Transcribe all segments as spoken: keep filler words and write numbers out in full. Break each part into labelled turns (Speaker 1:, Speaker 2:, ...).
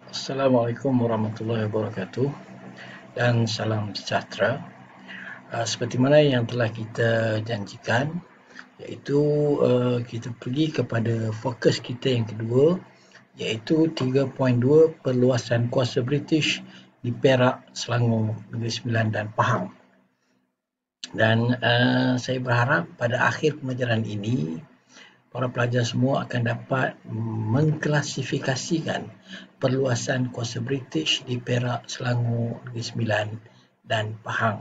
Speaker 1: Assalamualaikum warahmatullahi wabarakatuh dan salam sejahtera. Uh, seperti mana yang telah kita janjikan, iaitu uh, kita pergi kepada fokus kita yang kedua, iaitu tiga poin dua perluasan kuasa British di Perak, Selangor, Negeri Sembilan dan Pahang. Dan uh, saya berharap pada akhir pembelajaran ini, para pelajar semua akan dapat mengklasifikasikan perluasan kuasa British di Perak, Selangor, Negeri Sembilan dan Pahang.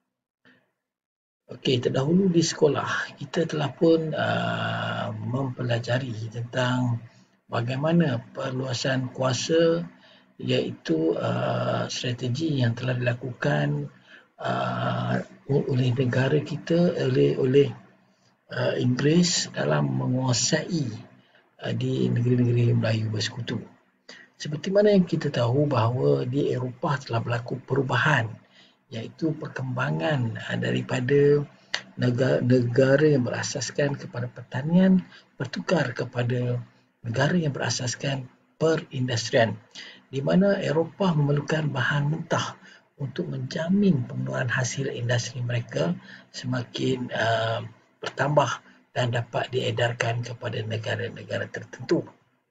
Speaker 1: Okey, terdahulu di sekolah kita telah pun uh, mempelajari tentang bagaimana perluasan kuasa, iaitu uh, strategi yang telah dilakukan uh, oleh negara kita, oleh oleh uh, Inggeris dalam menguasai uh, di negeri-negeri Melayu bersekutu. Seperti mana yang kita tahu bahawa di Eropah telah berlaku perubahan, iaitu perkembangan uh, daripada negara-negara yang berasaskan kepada pertanian bertukar kepada negara yang berasaskan perindustrian, di mana Eropah memerlukan bahan mentah untuk menjamin pemenuhan hasil industri mereka semakin uh, bertambah dan dapat diedarkan kepada negara-negara tertentu.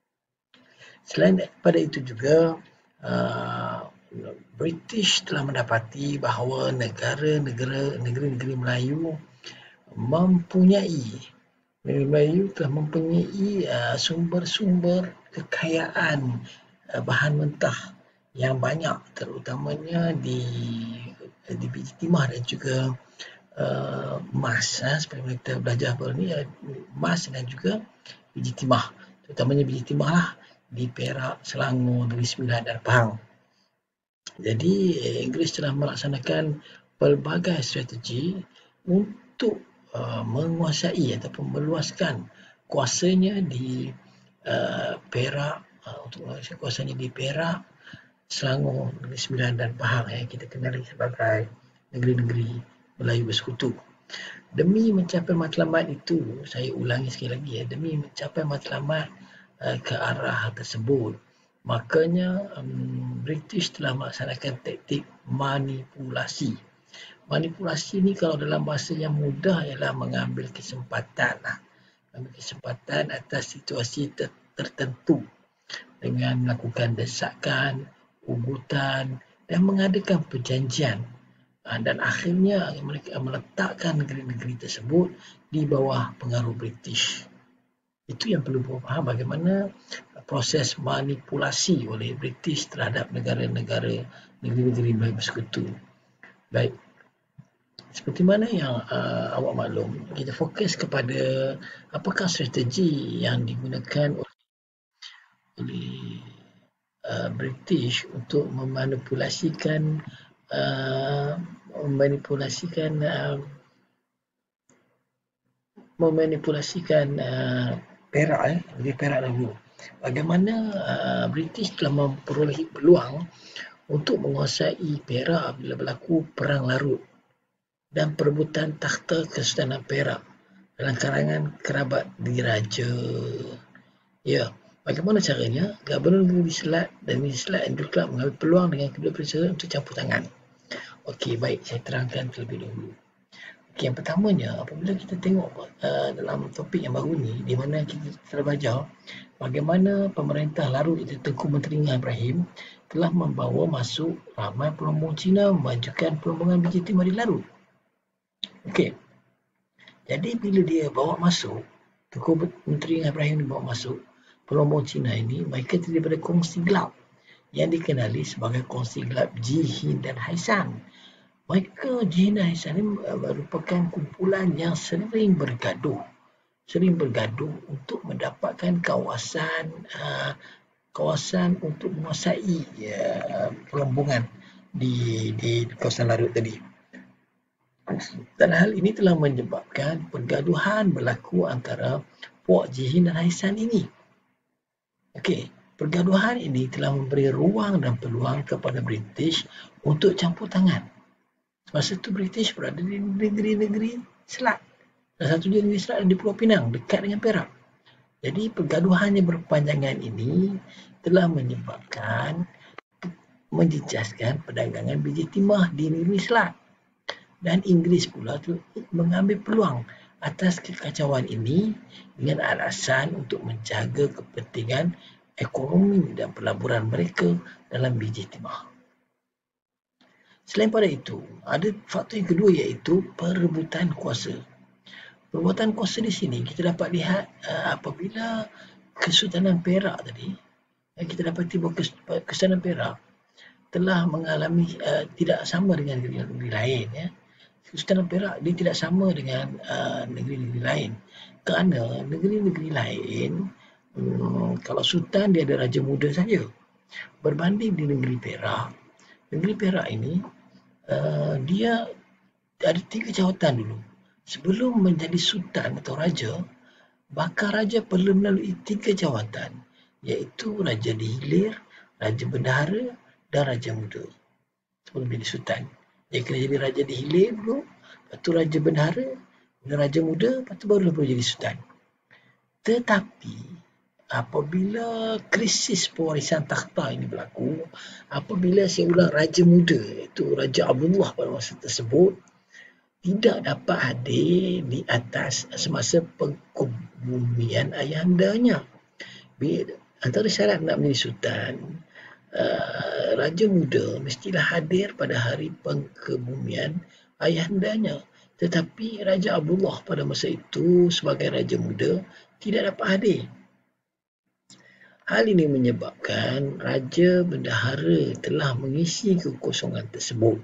Speaker 1: Selain daripada itu juga, uh, British telah mendapati bahawa negara-negara negeri-negeri Melayu mempunyai Melayu telah mempunyai uh, sumber-sumber kekayaan uh, bahan mentah yang banyak, terutamanya di di biji timah dan juga uh, emas. Ha, seperti mana kita belajar baru ni, uh, emas dan juga biji timah, terutamanya biji timah lah di Perak, Selangor, Negeri Sembilan dan Pahang. Jadi Inggeris telah melaksanakan pelbagai strategi untuk uh, menguasai ataupun meluaskan kuasanya di uh, Perak, uh, untuk meluaskan kuasanya di Perak, Selangor, Negeri Sembilan dan Pahang yang kita kenali sebagai negeri-negeri Melayu bersekutu. Demi mencapai matlamat itu, saya ulangi sekali lagi ya, demi mencapai matlamat uh, ke arah tersebut, makanya um, British telah melaksanakan taktik manipulasi. Manipulasi ni kalau dalam bahasa yang mudah ialah mengambil kesempatan lah. Mengambil kesempatan atas situasi ter- tertentu dengan melakukan desakan, ugutan dan mengadakan perjanjian. Dan akhirnya mereka meletakkan negeri-negeri tersebut di bawah pengaruh British. Itu yang perlu faham, bagaimana proses manipulasi oleh British terhadap negara-negara negeri-negeri Melayu bersekutu. Baik, seperti mana yang uh, awak maklum, kita fokus kepada apakah strategi yang digunakan oleh, oleh uh, British untuk memanipulasikan uh, memanipulasikan uh, memanipulasikan uh, Perak eh, di Perak dahulu. Bagaimana uh, British telah memperolehi peluang untuk menguasai Perak bila berlaku Perang Larut dan perebutan takhta Kesultanan Perak dalam kalangan kerabat diraja. Ya, bagaimana caranya? Gubernur Negeri Selat dan Negeri Selat Andrew Clark mengambil peluang dengan kedua pihak untuk campur tangan. Okey, baik, saya terangkan terlebih dahulu. Okay, yang pertamanya, apabila kita tengok uh, dalam topik yang baru ni, di mana kita telah belajar bagaimana pemerintah Larut itu Tengku Menteri Ibrahim telah membawa masuk ramai pelombong Cina memajukan pelombongan biji timah di Larut. Okey, jadi bila dia bawa masuk, Tengku Menteri Ibrahim dibawa masuk, pelombong Cina ini, mereka terdiri daripada kongsi gelap yang dikenali sebagai kongsi gelap Jihin dan Haisan. Mereka Jihin dan Haisan ini merupakan kumpulan yang sering bergaduh, sering bergaduh untuk mendapatkan kawasan uh, kawasan untuk menguasai uh, pelombongan di di kawasan Larut tadi. Dan hal ini telah menyebabkan pergaduhan berlaku antara puak Jihin dan Haisan ini. Okey, pergaduhan ini telah memberi ruang dan peluang kepada British untuk campur tangan. Masa itu British berada di negeri-negeri Selat. Salah satunya negeri Selat di Pulau Pinang, dekat dengan Perak. Jadi pergaduhan yang berkepanjangan ini telah menyebabkan menjejaskan perdagangan biji timah di negeri Selat. Dan Inggeris pula tu mengambil peluang atas kekacauan ini dengan alasan untuk menjaga kepentingan ekonomi dan pelaburan mereka dalam biji timah. Selain pada itu, ada faktor yang kedua iaitu perebutan kuasa. Perebutan kuasa di sini kita dapat lihat uh, apabila Kesultanan Perak tadi, uh, kita dapati bahawa Kesultanan Perak telah mengalami uh, tidak sama dengan negeri-negeri lain. Ya. Kesultanan Perak dia tidak sama dengan uh, negeri-negeri lain. Kerana negeri-negeri lain, um, kalau Sultan dia ada Raja Muda saja. Berbanding di negeri Perak, negeri Perak ini uh, dia ada tiga jawatan dulu. Sebelum menjadi Sultan atau Raja, bakal Raja perlu melalui tiga jawatan, iaitu Raja Dihilir, Raja Bendahara dan Raja Muda. Sebelum jadi Sultan. Dia kena jadi Raja Dihilir dulu, lepas tu Raja Bendahara, dan Raja Muda, lepas tu baru boleh jadi Sultan. Tetapi, apabila krisis pewarisan takhta ini berlaku, apabila saya ulang Raja Muda, iaitu Raja Abdullah pada masa tersebut, tidak dapat hadir di atas semasa pengkebumian ayahandanya. Antara syarat nak menjadi Sultan, Uh, Raja Muda mestilah hadir pada hari pengkebumian ayahandanya. Tetapi Raja Abdullah pada masa itu sebagai Raja Muda tidak dapat hadir. Hal ini menyebabkan Raja Bendahara telah mengisi kekosongan tersebut.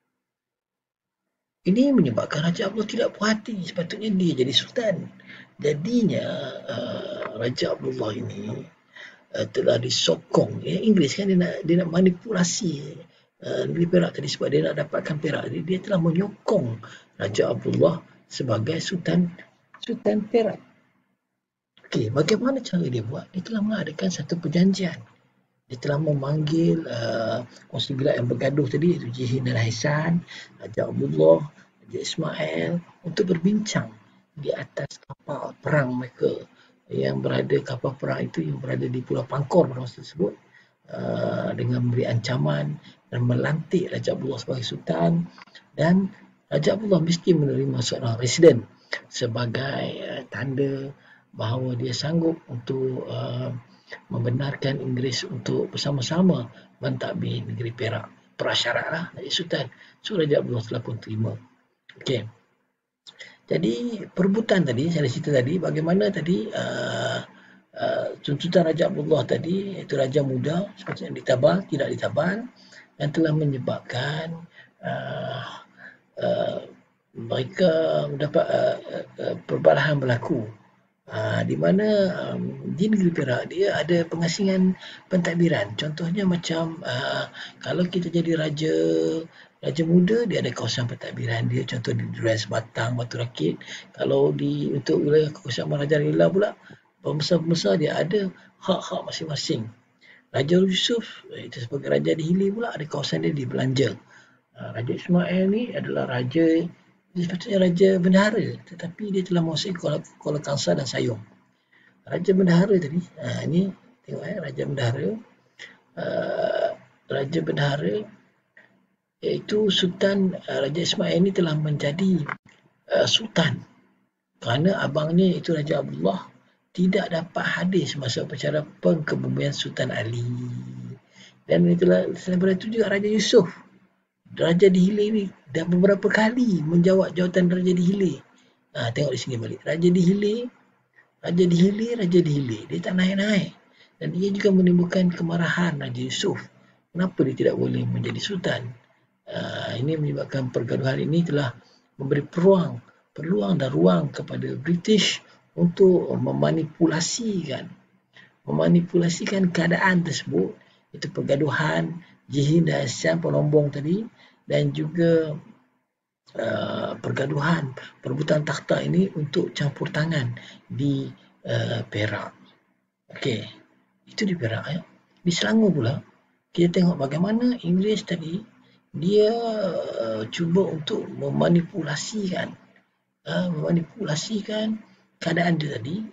Speaker 1: Ini menyebabkan Raja Abdullah tidak puas hati. Sepatutnya dia jadi Sultan. Jadinya uh, Raja Abdullah ini Uh, telah disokong. Ya, Inggeris kan dia nak, dia nak manipulasi uh, negeri Perak tadi sebab dia nak dapatkan Perak. Dia, dia telah menyokong Raja Abdullah sebagai Sultan Sultan Perak. Okey, bagaimana cara dia buat? Dia telah mengadakan satu perjanjian. Dia telah memanggil uh, kongsi gelap yang bergaduh tadi, iaitu Jihin dan Haisan, Raja Abdullah, Raja Ismail, untuk berbincang di atas kapal perang mereka yang berada, kapal perang itu yang berada di Pulau Pangkor pada masa tersebut, uh, dengan memberi ancaman dan melantik Raja Abdullah sebagai Sultan, dan Raja Abdullah mesti menerima seorang residen sebagai uh, tanda bahawa dia sanggup untuk uh, membenarkan Inggeris untuk bersama-sama mentadbir negeri Perak. Prasyaratlah jadi Sultan. So Raja Abdullah telah pun terima. Okey. Jadi perebutan tadi, saya cerita tadi, bagaimana tadi uh, uh, tuntutan Raja Abdullah tadi, iaitu Raja Muda, sepatutnya ditabal, tidak ditabal, dan telah menyebabkan uh, uh, mereka mendapat uh, uh, perbalahan berlaku. Uh, di mana um, di negeri Perak dia ada pengasingan pentadbiran. Contohnya macam uh, kalau kita jadi Raja Raja Muda, dia ada kawasan pentadbiran dia, contoh di Durian Sebatang, Batu Rakit. Kalau di untuk wilayah kekuasaan Maharaja Rela pula, pembesar-pembesar dia ada hak-hak masing-masing. Raja Yusuf, itu sebagai Raja Dihili pula, ada kawasan dia di Belanja. Raja Ismail ni adalah Raja, dia sepatutnya Raja Bendahara, tetapi dia telah menguasai Kuala, Kuala Kangsar dan Sayong. Raja Bendahara tadi, ha, ni tengok eh, Raja Bendahara. Uh, Raja Bendahara iaitu Sultan uh, Raja Ismail ini telah menjadi uh, Sultan kerana abangnya iaitu Raja Abdullah tidak dapat hadir semasa upacara pengkebumian Sultan Ali. Dan itulah, selain daripada itu juga Raja Yusuf, Raja Dihili ini dah beberapa kali menjawab jawatan Raja Dihili. Ha, tengok di sini balik. Raja Dihili, Raja Dihili, Raja Dihili. Dia tak naik-naik. Dan ia juga menimbulkan kemarahan Raja Yusuf. Kenapa dia tidak boleh menjadi Sultan? Uh, ini menyebabkan pergaduhan ini telah memberi peluang, peluang dan ruang kepada British untuk memanipulasikan memanipulasikan keadaan tersebut, itu pergaduhan Jihin dan Haisan pelombong tadi, dan juga uh, pergaduhan perebutan takhta ini untuk campur tangan di uh, Perak. Okey, itu di Perak ya. Di Selangor pula kita tengok bagaimana Inggeris tadi dia uh, cuba untuk memanipulasikan uh, memanipulasikan keadaan dia tadi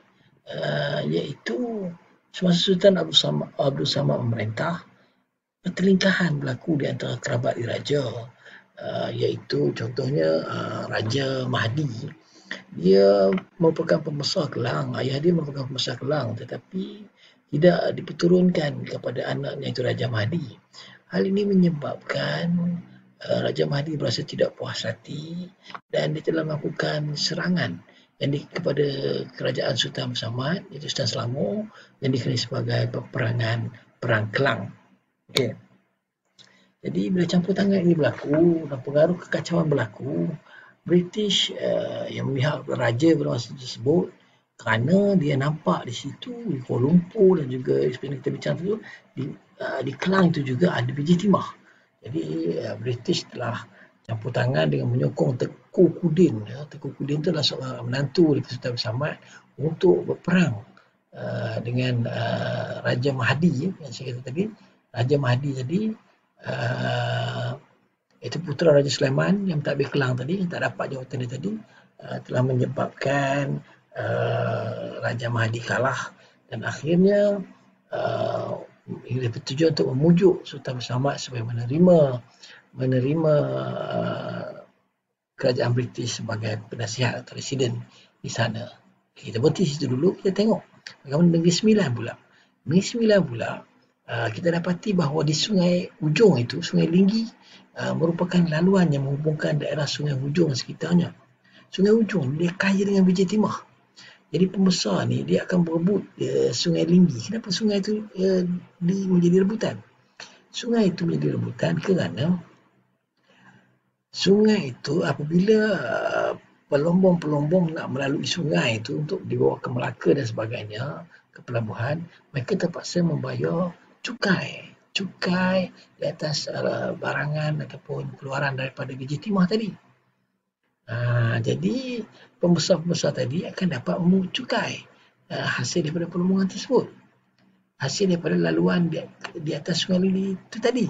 Speaker 1: uh, iaitu semasa Sultan Abdul Samad, Abdul Samad memerintah, pertelingkahan berlaku di antara kerabat diraja, uh, iaitu contohnya uh, Raja Mahdi. Dia merupakan pembesar Kelang, ayah dia merupakan pembesar Kelang, tetapi tidak diperturunkan kepada anaknya itu Raja Mahdi. Hal ini menyebabkan uh, Raja Mahdi berasa tidak puas hati dan dia telah melakukan serangan yang di, kepada kerajaan Sultan Samad, iaitu Sultan Selangor, yang dikenali sebagai peperangan Perang Kelang. Okay. Jadi bila campur tangan ini berlaku dan pengaruh kekacauan berlaku, British uh, yang memihak raja pada masa tersebut, kerana dia nampak di situ di Kuala Lumpur dan juga seperti yang kita bincang tu di, uh, di Kelang itu juga ada biji timah. Jadi uh, British telah campur tangan dengan menyokong Tengku Kudin. Ya. Tengku Kudin itu adalah seorang menantu di Sultan Samad untuk berperang uh, dengan uh, Raja Mahdi yang saya kata tadi. Raja Mahdi tadi uh, itu putera Raja Sulaiman yang mentadbir Kelang tadi, yang tak dapat jawatan dia tadi, uh, telah menyebabkan uh, Raja Mahdi kalah dan akhirnya uh, Inggeris bertujuan untuk memujuk Sultan Samad supaya menerima menerima uh, kerajaan British sebagai penasihat atau residen di sana. Kita berhenti situ dulu, kita tengok bagaimana Negeri Sembilan pula. Negeri Sembilan pula, uh, kita dapati bahawa di Sungai Ujong itu, Sungai Linggi, Uh, merupakan laluan yang menghubungkan daerah Sungai Ujong dan sekitarnya. Sungai Ujong dia kaya dengan biji timah. Jadi pembesar ni dia akan berebut uh, Sungai Linggi. Kenapa sungai itu uh, di, menjadi rebutan? Sungai itu menjadi rebutan kerana sungai itu apabila uh, pelombong-pelombong nak melalui sungai itu untuk dibawa ke Melaka dan sebagainya, ke pelabuhan, mereka terpaksa membayar cukai. cukai di atas uh, barangan ataupun keluaran daripada biji timah tadi. Uh, jadi pembesar-pembesar tadi akan dapat memungut cukai uh, hasil daripada pelombongan tersebut. Hasil daripada laluan di, di atas Sungai Lili itu tadi.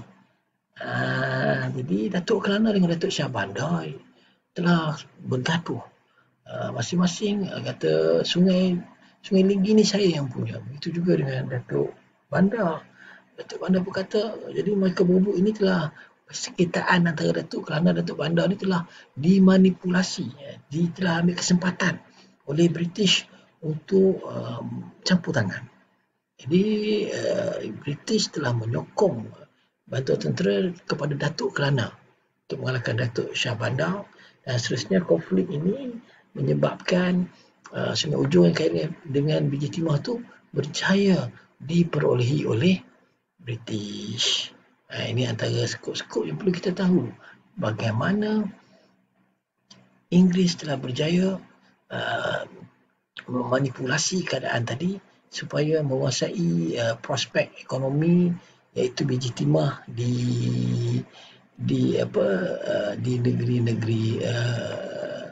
Speaker 1: Uh, jadi Datuk Kelana dengan Datuk Shah Bandar telah bergaduh. Uh, masing-masing uh, kata sungai Sungai Linggi ni saya yang punya. Begitu juga dengan Datuk Bandar. Datuk Bandar berkata, jadi mereka berebut ini telah persekitaran antara Datuk Kelana dan Datuk Bandar ini telah dimanipulasi, ya, di, telah ambil kesempatan oleh British untuk um, campur tangan. Jadi uh, British telah menyokong bantuan tentera kepada Datuk Kelana untuk mengalahkan Datuk Shah Bandar dan seterusnya konflik ini menyebabkan uh, Sungai Ujong yang kait dengan biji timah itu berjaya diperolehi oleh British. Ha, ini antara skop-skop yang perlu kita tahu. Bagaimana Inggeris telah berjaya uh, memanipulasi keadaan tadi supaya menguasai uh, prospek ekonomi iaitu biji timah di di apa uh, di negeri-negeri uh,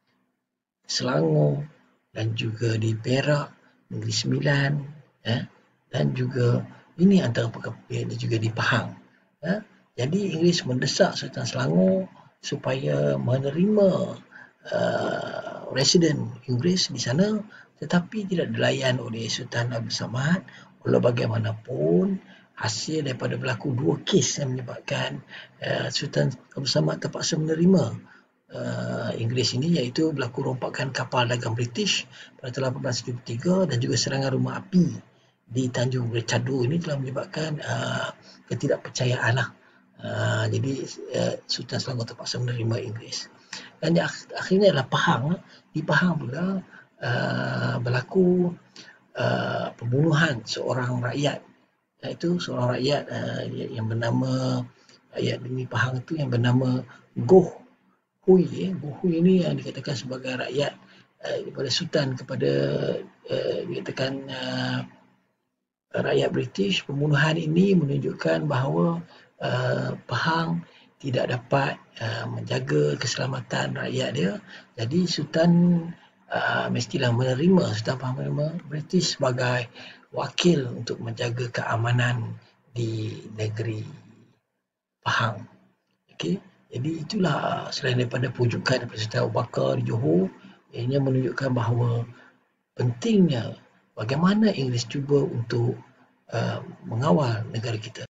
Speaker 1: Selangor dan juga di Perak, Negeri Sembilan, eh, dan juga ini antara perkara juga di Pahang. Ya. Jadi Inggeris mendesak Sultan Selangor supaya menerima uh, residen Inggeris di sana, tetapi tidak dilayan oleh Sultan Abdul Samad. Walau bagaimanapun, hasil daripada berlaku dua kes yang menyebabkan uh, Sultan Abdul Samad terpaksa menerima uh, Inggeris ini, iaitu berlaku rompakan kapal dagang British pada tahun lapan belas tujuh puluh tiga dan juga serangan rumah api di Tanjung Bercadu ini telah menyebabkan uh, ketidakpercayaan lah. Uh, jadi uh, Sultan Selangor terpaksa menerima Inggeris. Dan di ak- akhirnya adalah Pahang. Di Pahang pula uh, berlaku uh, pembunuhan seorang rakyat, iaitu seorang rakyat uh, yang bernama rakyat di Pahang itu yang bernama Goh Hui. Eh. Goh Hui ini yang dikatakan sebagai rakyat uh, daripada Sultan kepada uh, dikatakan uh, rakyat British. Pembunuhan ini menunjukkan bahawa uh, Pahang tidak dapat uh, menjaga keselamatan rakyat dia. Jadi Sultan uh, mestilah menerima, Sultan Pahang menerima British sebagai wakil untuk menjaga keamanan di negeri Pahang. Okey, jadi itulah selain daripada pujukan daripada Sultan Abu Bakar di Johor, ianya menunjukkan bahawa pentingnya bagaimana Inggeris cuba untuk uh, mengawal negara kita.